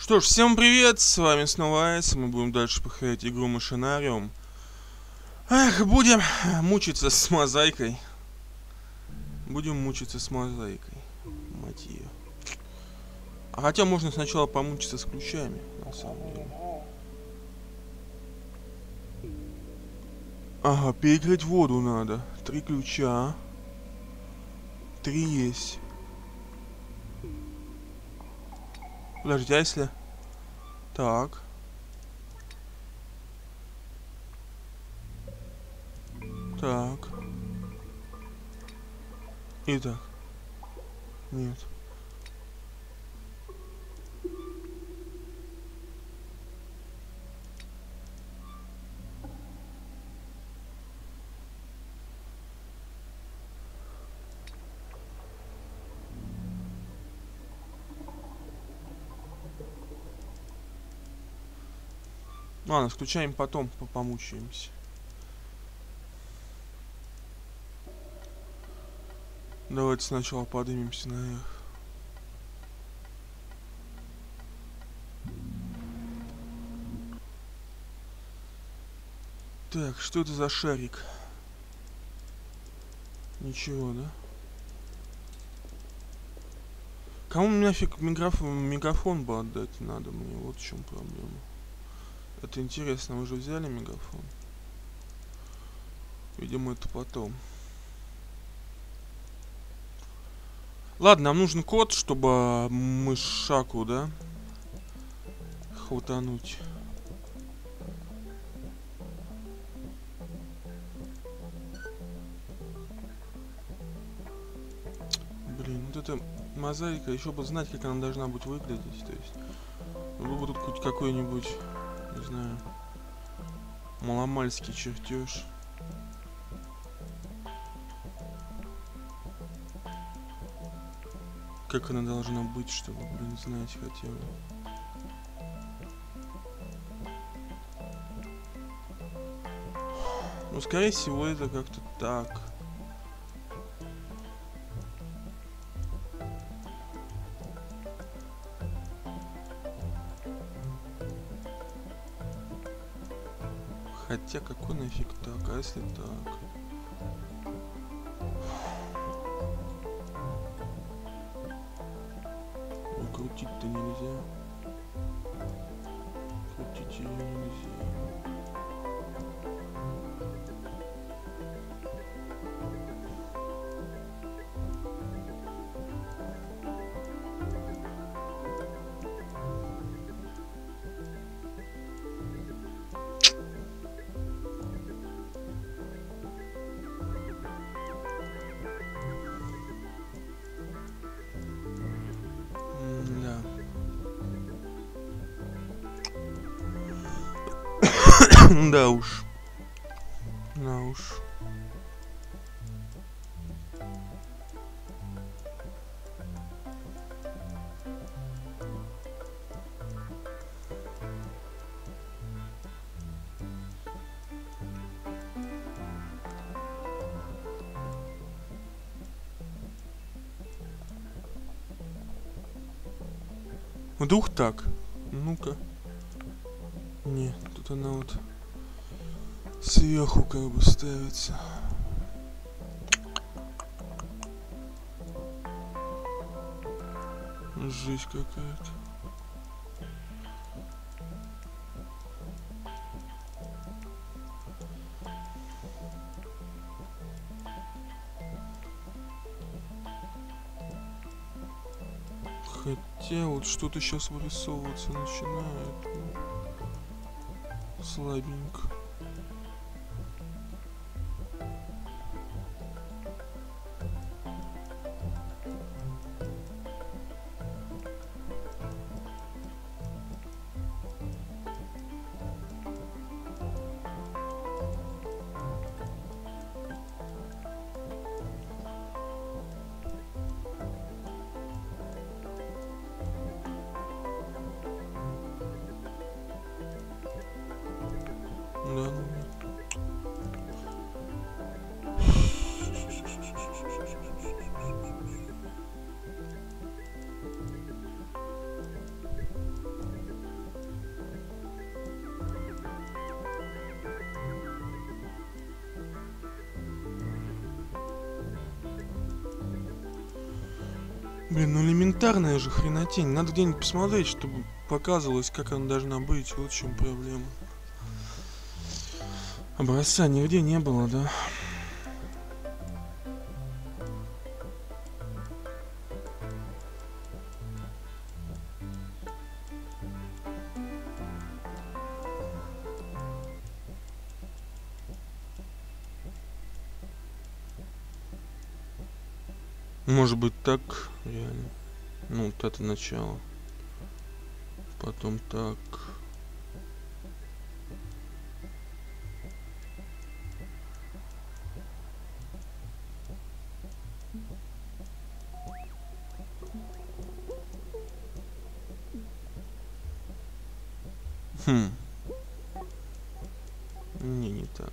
Что ж, всем привет, с вами снова Айс, мы будем дальше проходить игру Машинариум. Эх, будем мучиться с мозаикой. Будем мучиться с мозаикой, мать ее. А хотя можно сначала помучиться с ключами, на самом деле. Ага, перекрыть воду надо. 3 ключа. 3 есть. Подожди, а если... Так. Так. Итак. Нет. Ладно, включаем потом, помучаемся. Давайте сначала поднимемся наверх. Так, что это за шарик? Ничего, да? Кому нафиг мегафон бы отдать надо мне? Вот в чем проблема. Это интересно, вы же взяли мегафон? Видимо, это потом. Ладно, нам нужен код, чтобы мышаку, да? Хватануть. Блин, вот эта мозаика, еще бы знать, как она должна быть выглядеть. То есть, был бы тут хоть какой-нибудь, не знаю, маломальский чертеж. Как она должна быть, чтобы, блин, знать хотя бы. Ну, скорее всего, это как-то так. Хотя, какой нафиг так? А если так? Ну, крутить-то нельзя. Крутить ее нельзя. Да уж. Да уж. Вдруг так? Ну-ка. Не, тут она вот сверху как бы ставится. Жесть какая-то. Хотя вот что-то сейчас вырисовываться начинает. Ну, слабенько. Блин, ну элементарная же хренотень. Надо где-нибудь посмотреть, чтобы показывалось, как она должна быть. Вот в чем проблема. Образца нигде не было, да? Может быть так, реально. Ну, вот это начало. Потом так. Хм. Не так.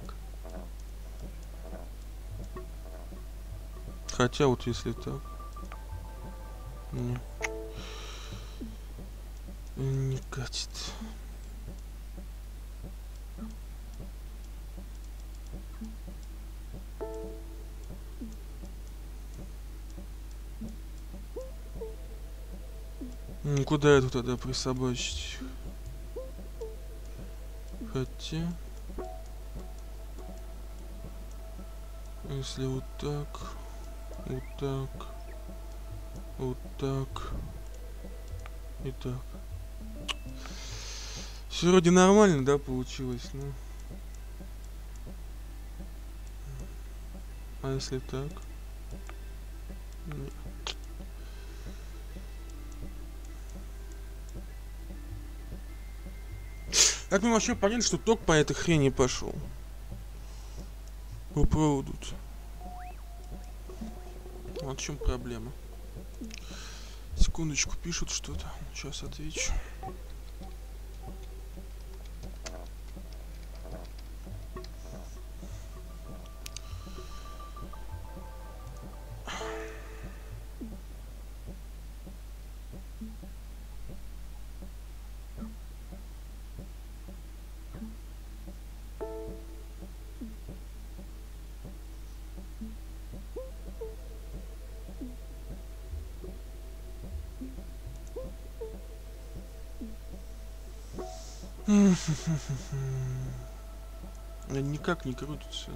Хотя вот если так. Не катит. Куда эту тогда присобачить? Хотя... Если вот так, вот так, вот так и так. Все вроде нормально, да, получилось, ну. А если так? Нет. Как мы вообще поняли, что ток по этой хрени пошел? По проводу-то. Вот в чем проблема. Секундочку, пишут что-то. Сейчас отвечу. Никак не крутится.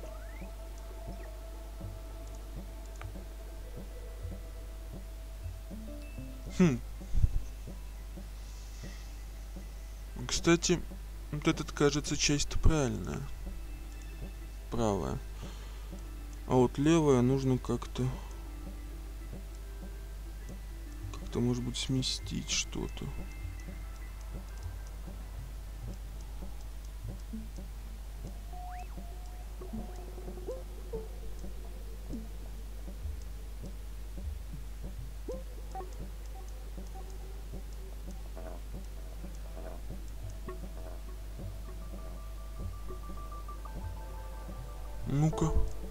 Кстати, вот этот, кажется, часть правильная. Правая. А вот левая нужно как-то... Как-то, может быть, сместить что-то. Ну-ка.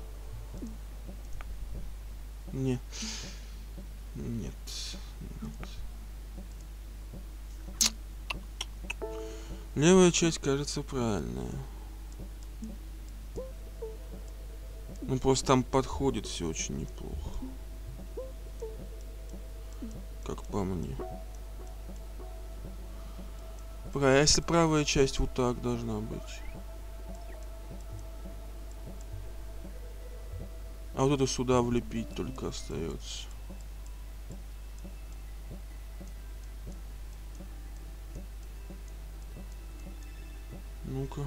Нет. Нет. Левая часть, кажется, правильная. Ну, просто там подходит все очень неплохо. Как по мне. А если правая часть вот так должна быть? А вот это сюда влепить только остается. Ну-ка.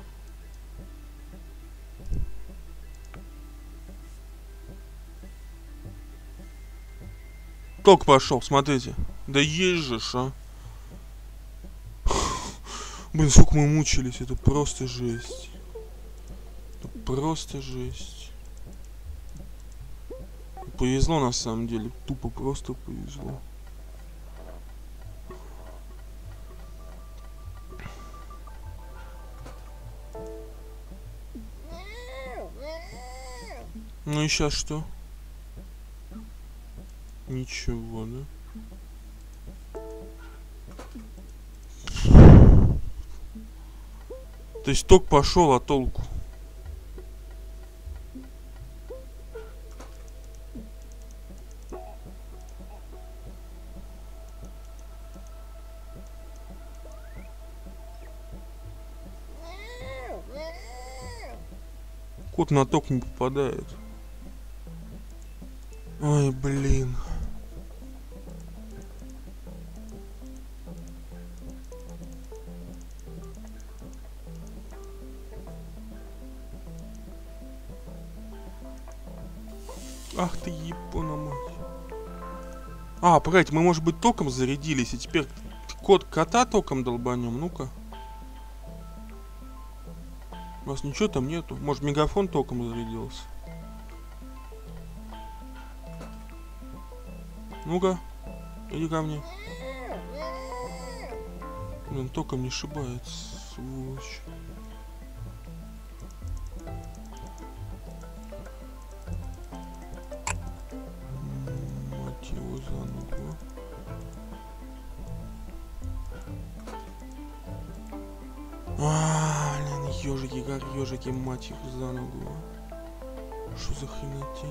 Ток пошел, смотрите. Да есть же, а. Блин, сколько мы мучились, это просто жесть. Это просто жесть. Повезло на самом деле, тупо просто повезло. Ну и сейчас что? Ничего, да? То есть ток пошел, а толку? Кот на ток не попадает. Ой, блин. Ах ты, япона мать. А, погодите, мы, может быть, током зарядились, и теперь кота током долбанем, ну-ка. У вас ничего там нету? Может, мегафон током зарядился? Ну-ка, иди ко мне. Блин, током не шибает, сволочь. Мать его за ногу. Блин, ежики, мать их за ногу. Что за хренотень?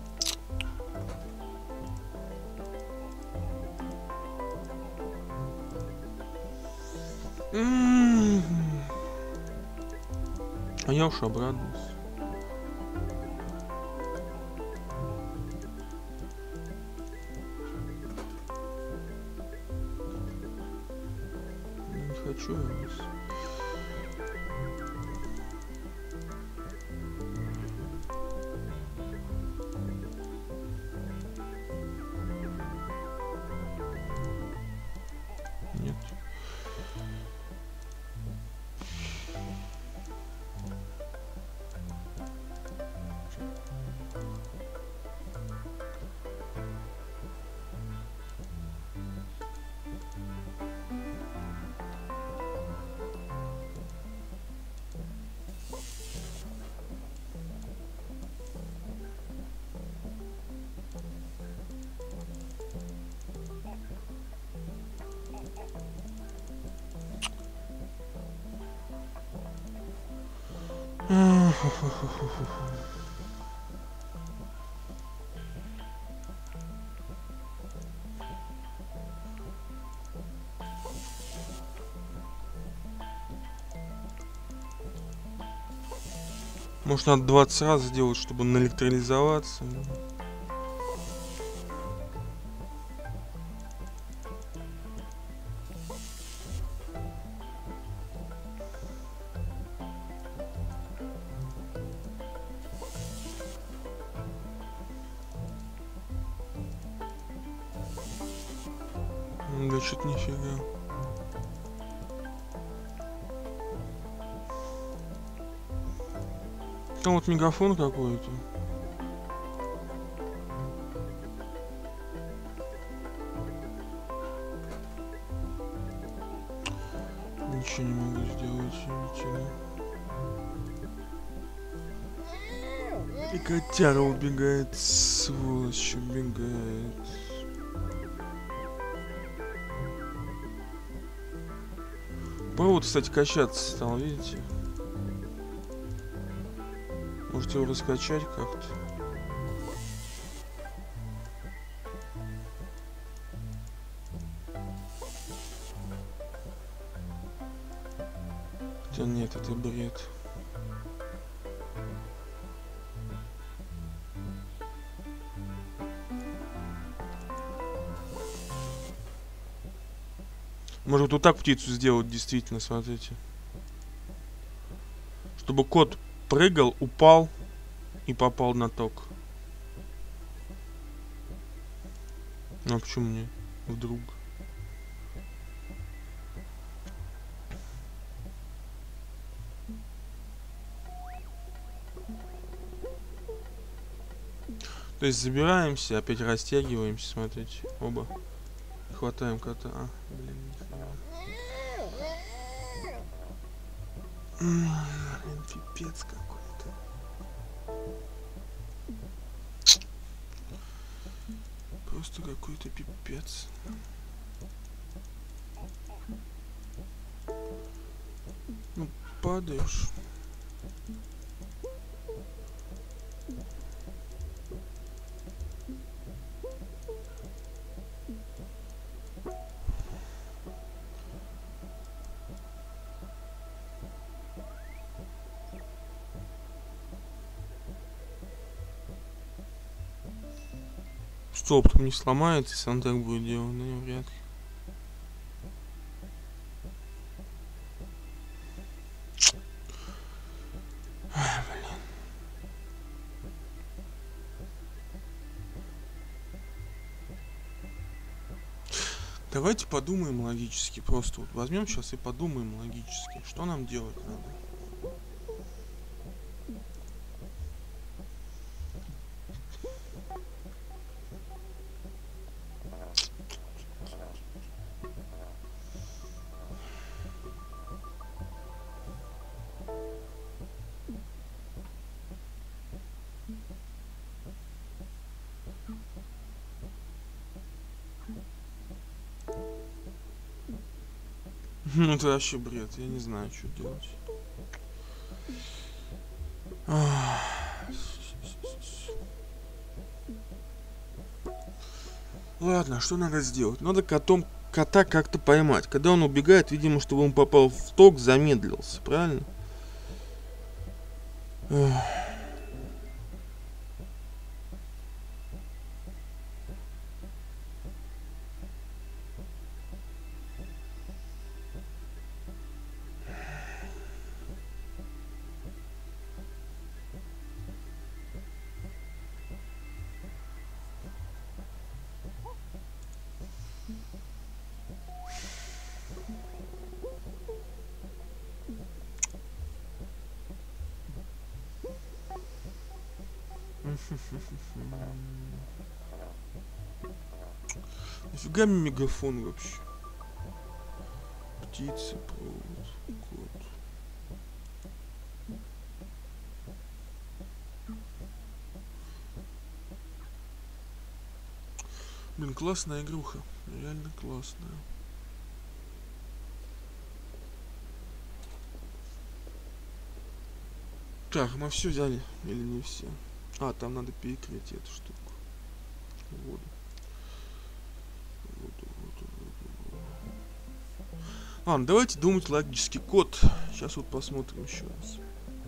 А я уж обрадовался. Не хочу я вас. Нет. Может, надо 20 раз сделать, чтобы наэлектролизоваться. Да что-то нифига. Там вот мегафон какой-то. Ничего не могу сделать, видите. И котяра убегает, сволочь, убегает. Провод, кстати, качаться стал, видите? Можете его раскачать как-то. Хотя нет, это бред. Может вот так птицу сделать, действительно, смотрите. Чтобы кот прыгал, упал и попал на ток. Ну а почему не? Вдруг. То есть забираемся, опять растягиваемся, смотрите. Оба. Хватаем кота. А, блин, блин, пипец какой-то. Просто какой-то пипец. Ну, падаешь. Столб не сломается, если он так будет делать, но вряд ли. Давайте подумаем логически. Просто вот возьмем сейчас и подумаем логически. Что нам делать надо? Ну это вообще бред, я не знаю, что делать. Ладно, что надо сделать? Надо кота как-то поймать. Когда он убегает, видимо, чтобы он попал в ток, замедлился, правильно? Нафига мне мегафон вообще? Птица, провод, кот. Блин, классная игруха. Реально классная. Так, мы все взяли или не все? А, там надо перекрыть эту штуку. Воду. Ладно, давайте думать логически. Код. Сейчас вот посмотрим еще раз.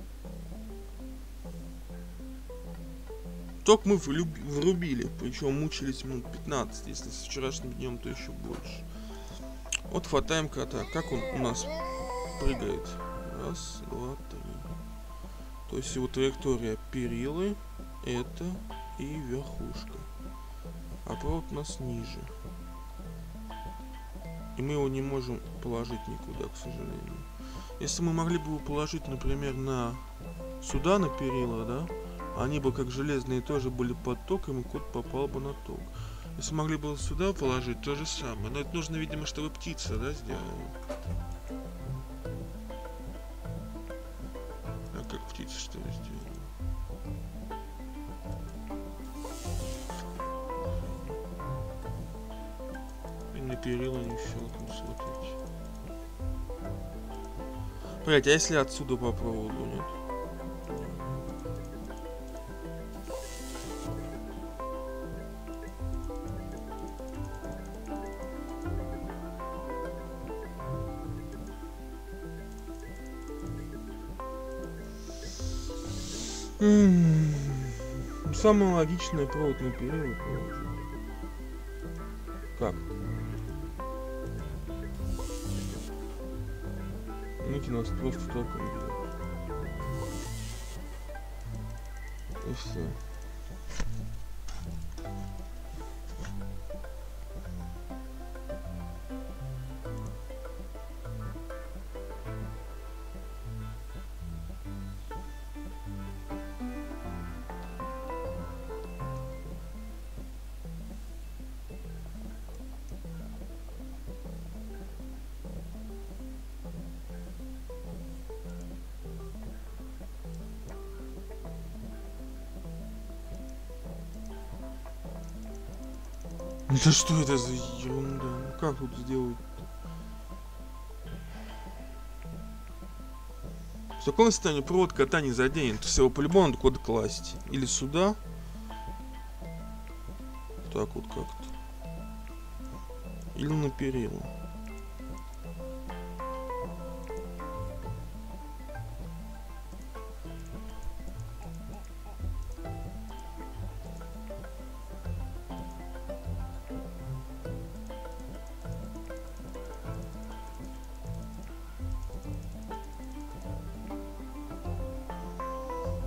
Ток мы врубили, причем мучились минут 15, если с вчерашним днем, то еще больше. Вот хватаем кота. Как он у нас прыгает? Раз, два, три. То есть его траектория перилы, это и верхушка. А провод у нас ниже. И мы его не можем положить никуда, к сожалению. Если мы могли бы его положить, например, сюда, на перила, да, они бы как железные тоже были под током, и кот попал бы на ток. Если могли бы сюда положить, то же самое. Но это нужно, видимо, чтобы птица, да, сделала. А как птица что ли сделала? И на перила не щелкнул, смотрите. Блять, а если отсюда по проводу, нет? Самое логичное провод на период положить. Как? Ну-ка, нас просто током бьет. И все. Да что это за ерунда? Ну как тут сделать-то? В таком состоянии провод кота не заденет. Все, по-любому надо куда класть. Или сюда. Так вот как-то. Или на перила.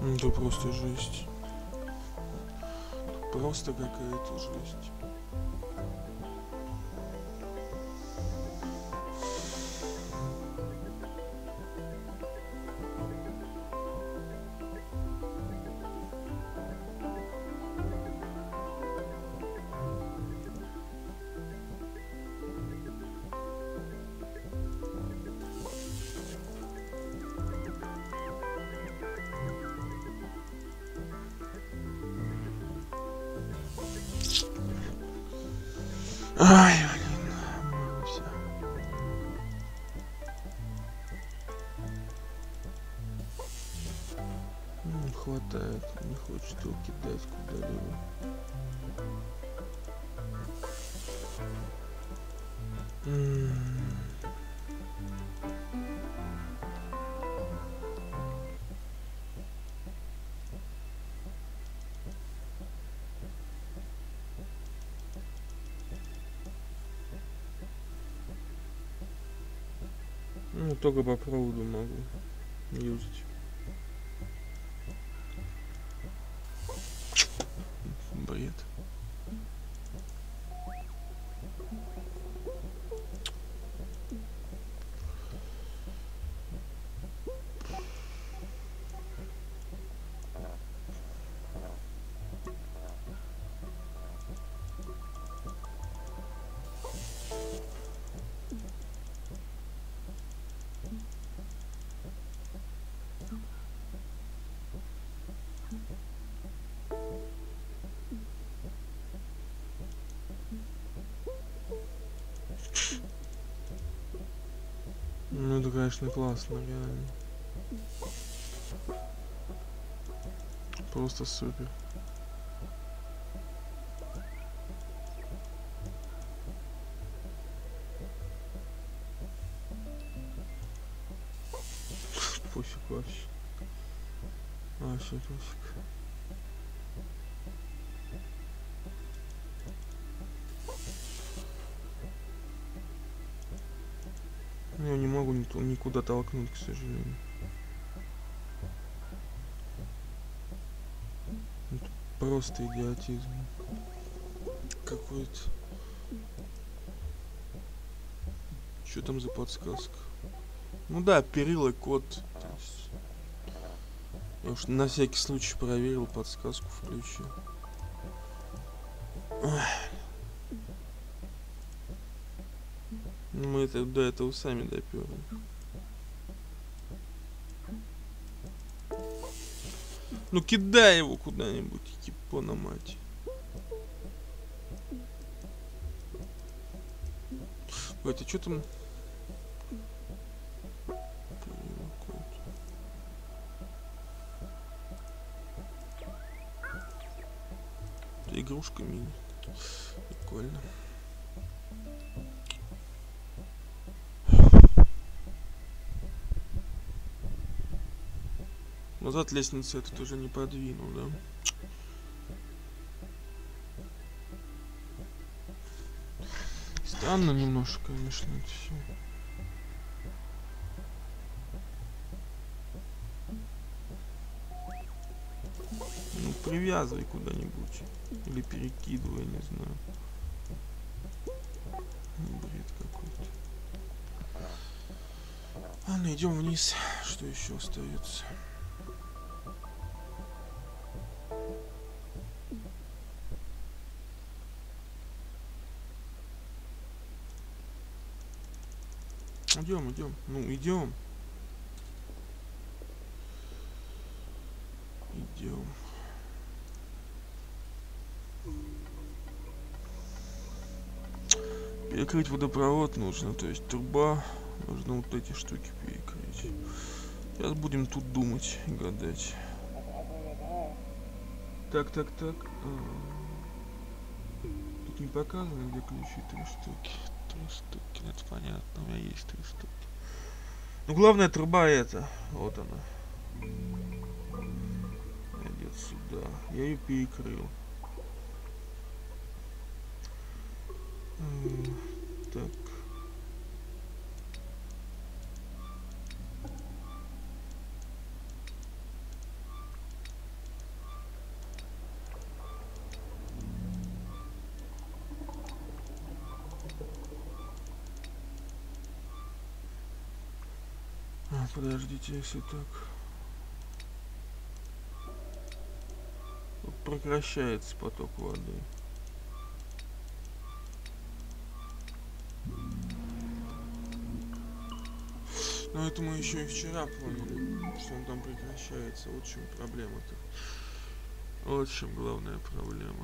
Это просто жесть. Просто какая-то жесть. Ай, блин, вырвался. Не хватает, не хочет его кидать куда-либо. Ну, только по проводу могу юзать. Бред. Ну, это, конечно, классно, реально. Просто супер. Пофиг вообще. Вообще пофиг. Я не могу никуда толкнуть, к сожалению. Это просто идиотизм какой-то. Что там за подсказка? Ну да, перила код. Я уж на всякий случай проверил, подсказку включил. Мы это до этого сами доперли. Ну кидай его куда-нибудь, кипона мать. Ой, ты что там? Это игрушка мини. Прикольно. Назад лестницы этот уже не подвинул, да? Странно немножко, конечно, это все. Ну, привязывай куда-нибудь. Или перекидывай, не знаю. Бред какой-то. Ладно, идем вниз. Что еще остается? Идем. Ну, идем. Перекрыть водопровод нужно, то есть труба. Нужно вот эти штуки перекрыть. Сейчас будем тут думать и гадать. Так. Тут не показано, где ключи. 3 штуки. 3 штуки, это понятно. У меня есть 3 штуки. Ну, главная труба это. Вот она. Идет сюда. Я ее перекрыл. Так. Подождите, если так. Тут прекращается поток воды. Но это мы еще и вчера поняли, что он там прекращается. Вот в чем проблема-то. Вот в чем главная проблема.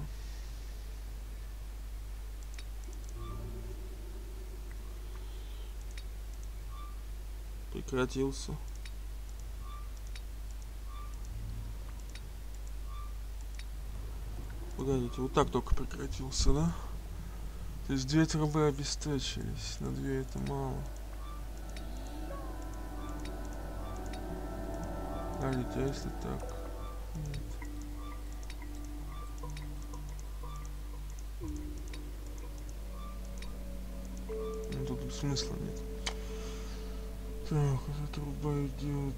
Прекратился. Погодите, вот так только прекратился, да? То есть 2 трубы обесточились, на 2 это мало. Погодите, а если так? Нет. Ну тут смысла нет. Так, эта труба идет.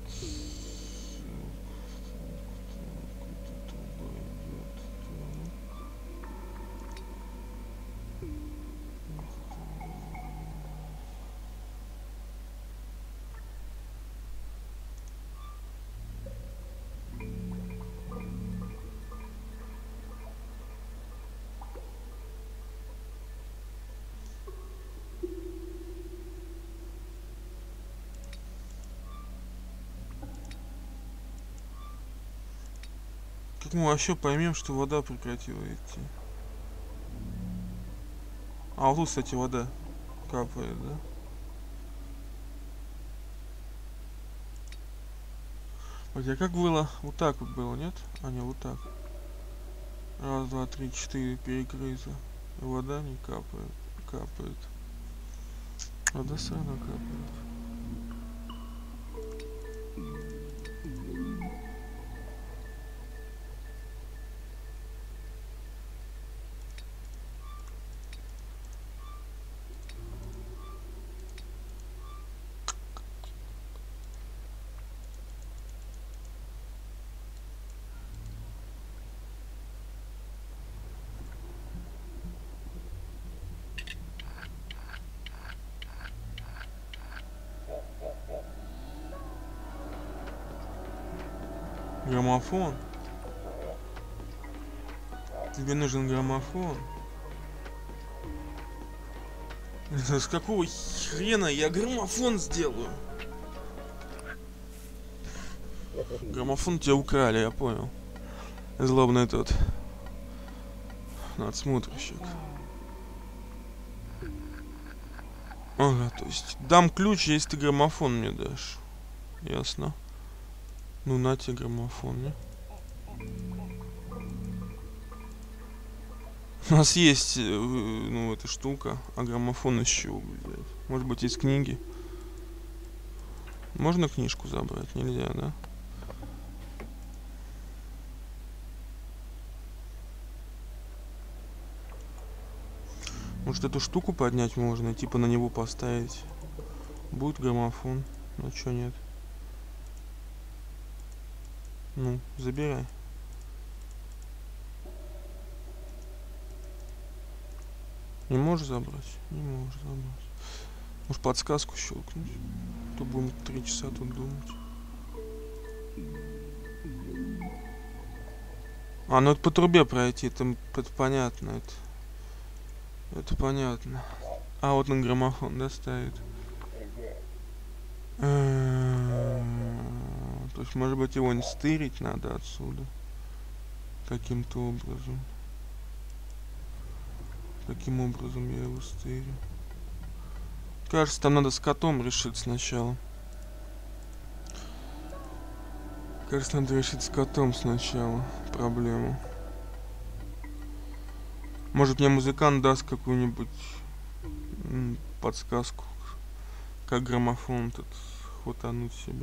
Как мы вообще поймем, что вода прекратила идти? А вот тут, кстати, вода капает, да? Хотя как было? Вот так вот было, нет? А не, вот так. Раз, два, три, 4 перекрыто. И вода не капает. Капает. Вода все равно капает. Граммофон? Тебе нужен граммофон? С какого хрена я граммофон сделаю? Граммофон тебя украли, я понял. Злобный тот надсмотрщик. Ага, то есть дам ключ, если ты граммофон мне дашь. Ясно. Ну на тебе граммофон, не? У нас есть, ну, эта штука, а граммофон из чего взять? Может быть, из книги? Можно книжку забрать? Нельзя, да? Может, эту штуку поднять можно, типа на него поставить? Будет граммофон. Ну, чё нет? Ну, забирай. Не можешь забрать? Не можешь забрать. Может, подсказку щелкнуть? То будем 3 часа тут думать. А, ну это по трубе пройти, это понятно. Это понятно. А, вот на граммофон, да, ставит. То есть, может быть, его не стырить надо отсюда. Каким-то образом. Каким образом я его стырю? Кажется, там надо с котом решить сначала. Кажется, надо решить с котом сначала проблему. Может, мне музыкант даст какую-нибудь подсказку, как граммофон тут хватануть себе.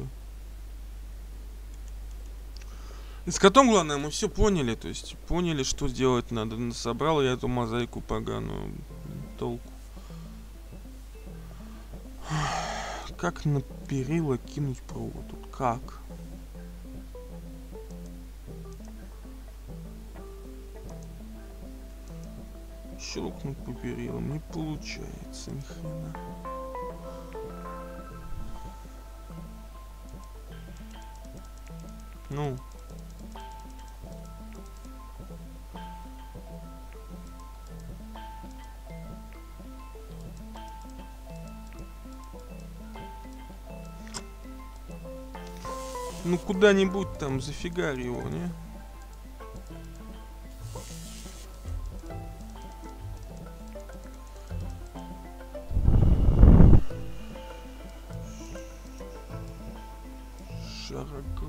И с котом, главное, мы все поняли, то есть поняли, что делать надо. Собрал я эту мозаику поганую, толку. Как на перила кинуть провод? Тут как? Щелкнуть по перилам не получается ни хрена. Ну. Ну куда-нибудь там зафигари его, не? Широко.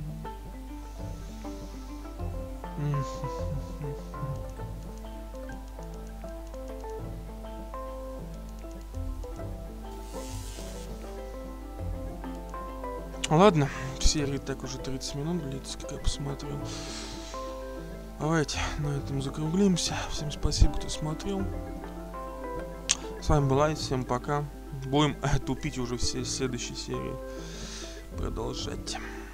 Ладно, серия так уже 30 минут длится, как я посмотрел. Давайте на этом закруглимся. Всем спасибо, кто смотрел. С вами был Айс, всем пока. Будем тупить уже все следующие серии. Продолжать.